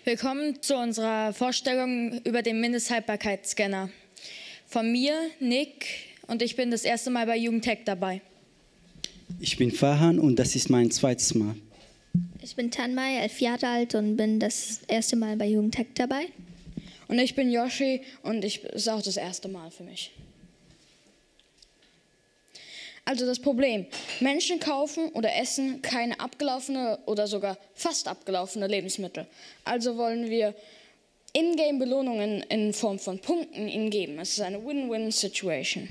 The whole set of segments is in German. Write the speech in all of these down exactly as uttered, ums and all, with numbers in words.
Willkommen zu unserer Vorstellung über den Mindesthaltbarkeitsscanner. Von mir, Nick, und ich bin das erste Mal bei Jugendtech dabei. Ich bin Farhan und das ist mein zweites Mal. Ich bin Tanmay, elf Jahre alt und bin das erste Mal bei Jugendtech dabei. Und ich bin Yoshi und ich ist auch das erste Mal für mich. Also das Problem, Menschen kaufen oder essen keine abgelaufene oder sogar fast abgelaufene Lebensmittel. Also wollen wir In-Game-Belohnungen in Form von Punkten ihnen geben. Es ist eine Win-Win-Situation.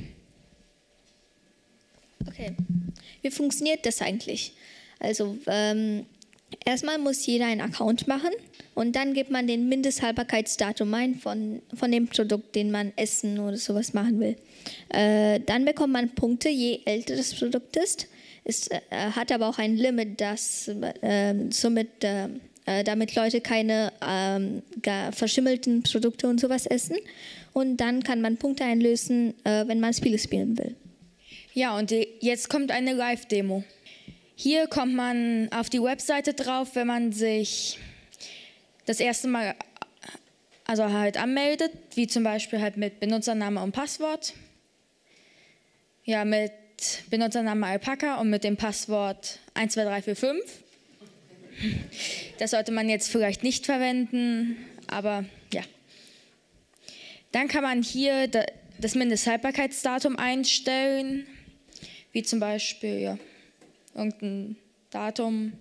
Okay, wie funktioniert das eigentlich? Also ähm, erstmal muss jeder einen Account machen und dann gibt man den Mindesthaltbarkeitsdatum ein von, von dem Produkt, den man essen oder sowas machen will. Äh, dann bekommt man Punkte, je älter das Produkt ist. Es äh, hat aber auch ein Limit, das äh, somit, äh, damit Leute keine äh, gar verschimmelten Produkte und sowas essen. Und dann kann man Punkte einlösen, äh, wenn man Spiele spielen will. Ja, und die, jetzt kommt eine Live-Demo. Hier kommt man auf die Webseite drauf, wenn man sich das erste Mal also halt anmeldet, wie zum Beispiel halt mit Benutzername und Passwort. Ja, mit Benutzername Alpaka und mit dem Passwort eins zwei drei vier fünf. Das sollte man jetzt vielleicht nicht verwenden, aber ja. Dann kann man hier das Mindesthaltbarkeitsdatum einstellen, wie zum Beispiel ja, irgendein Datum.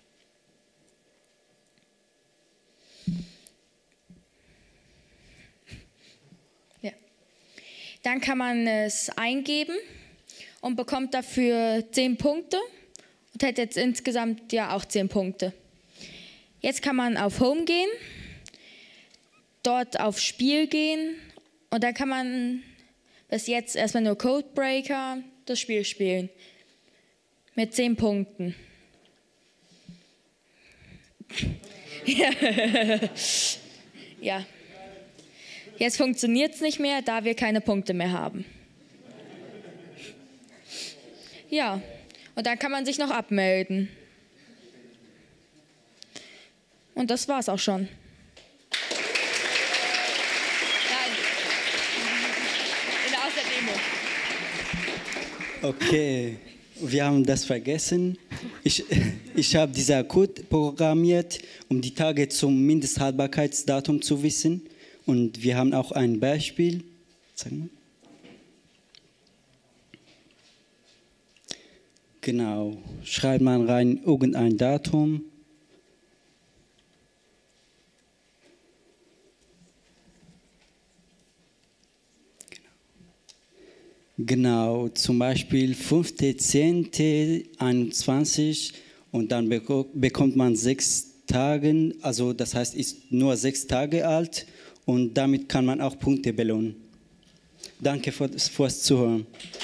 Ja. Dann kann man es eingeben und bekommt dafür zehn Punkte und hat jetzt insgesamt ja auch zehn Punkte. Jetzt kann man auf Home gehen, dort auf Spiel gehen und dann kann man bis jetzt erstmal nur Codebreaker das Spiel spielen. Mit zehn Punkten. Ja. Ja. Jetzt funktioniert es nicht mehr, da wir keine Punkte mehr haben. Ja, und dann kann man sich noch abmelden. Und das war's auch schon. Nein. In der Außerdemo. Okay, wir haben das vergessen. Ich, ich habe diesen Code programmiert, um die Tage zum Mindesthaltbarkeitsdatum zu wissen. Und wir haben auch ein Beispiel. Sag mal. Genau, schreibt man rein irgendein Datum. Genau, zum Beispiel fünfter zehnter einundzwanzig und dann bekommt man sechs Tage, also das heißt, ist nur sechs Tage alt und damit kann man auch Punkte belohnen. Danke fürs Zuhören.